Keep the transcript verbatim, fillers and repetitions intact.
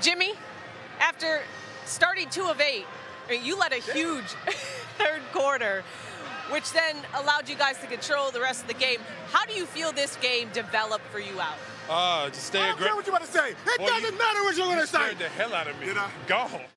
Jimmy, after starting two of eight, you led a huge third quarter, which then allowed you guys to control the rest of the game. How do you feel this game developed for you out? Uh, just stay I don't aggressive. care what you're about to say. It Boy, doesn't you, matter what you're going to say. You scared the hell out of me. Did I? Go.